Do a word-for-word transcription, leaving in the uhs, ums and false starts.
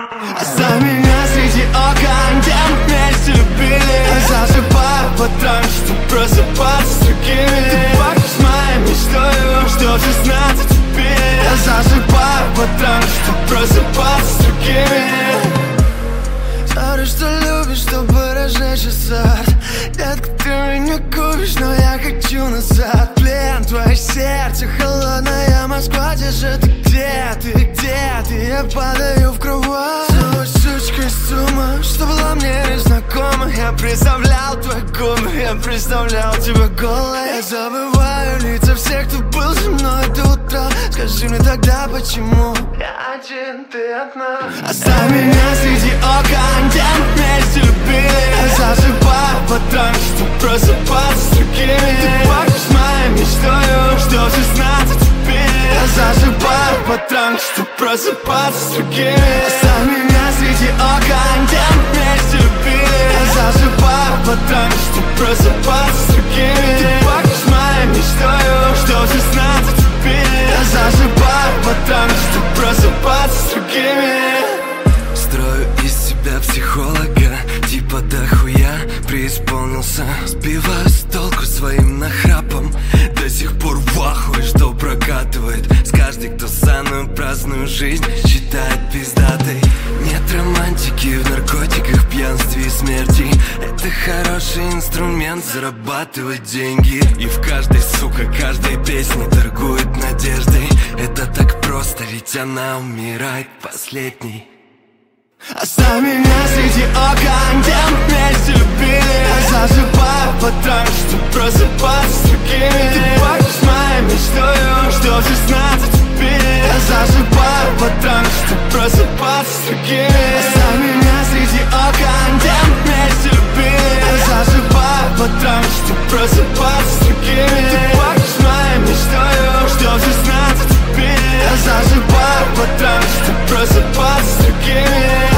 Оставь меня среди окон, где мы вместе любили. Засыпаю потому что просыпаться с другими. Ты пахнешь моей мечтою, что в шестнадцать убили. Я засыпаю потому что просыпаться с другими. Sorry, что любишь, чтобы разжечь азарт. Детка, ты меня купишь, но я хочу назад. Плен, твое сердце, холодная Москва. Где же ты, где ты, где ты? Я падаю в кровать. Целую сучка из ума, что была мне незнакома. Я представлял твои губы, я представлял тебя голой. Я забываю лица всех, кто был со мной до утра. Скажи мне тогда, почему я один, ты одна. Оставь меня среди окон, где мы вместе любили. Я засыпаю потому что просыпаться с другими. Ты пахнешь моей мечтою, что в шестнадцать убили. Я засыпаю потому что просыпаться с другими. Оставь меня среди окон, где мы вместе любили. Я засыпаю потому что просыпаться с другими. Ты пахнешь моей мечтою, что в шестнадцать убили. Я засыпаю потому что просыпаться с другими. Строю из себя психолога, типа дохуя преисполнился. Сбиваю с толку своим нахрапом. До сих пор в ахуе, что прокатывает. С каждой, кто самую праздную жизнь считает пиздатой. Нет романтики в наркотиках, пьянстве и смерти. Это хороший инструмент зарабатывать деньги. И в каждой, сука, каждой песне торгует надеждой. Это так просто, ведь она умирает последней. Оставь меня среди окон, где мы вместе любили. Я засыпаю потому что просыпаться с другими. Ты пахнешь моей мечтою, что в шестнадцать убили. Я засыпаю потому что просыпаться с другими. Оставь меня среди окон, где мы вместе любили. Я засыпаю потому что просыпаться с другими. Ты пахнешь моей мечтою, что в шестнадцать убили. Я засыпаю потому что просыпаться с другими.